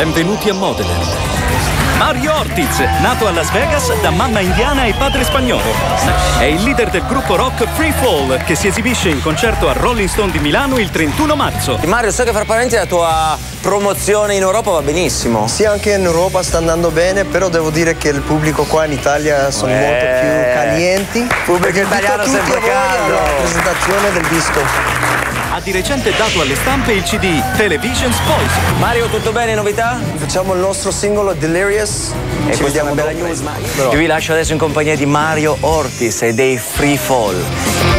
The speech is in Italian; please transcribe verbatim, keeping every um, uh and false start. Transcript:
Benvenuti a Modeland. Mario Ortiz, nato a Las Vegas da mamma indiana e padre spagnolo. È il leader del gruppo rock FreeFall, che si esibisce in concerto a Rolling Stone di Milano il trentuno marzo. Mario, so che far parenti la tua promozione in Europa va benissimo. Sì, anche in Europa sta andando bene, però devo dire che il pubblico qua in Italia sono eh, molto più calienti. Pubblico italiano sempre caldo. La presentazione del disco. Ha di recente dato alle stampe il C D Television's Voice. Mario, tutto bene? Novità? Facciamo il nostro singolo Delirious e poi diamo bella news. Io vi lascio adesso in compagnia di Mario Ortiz e dei FreeFall.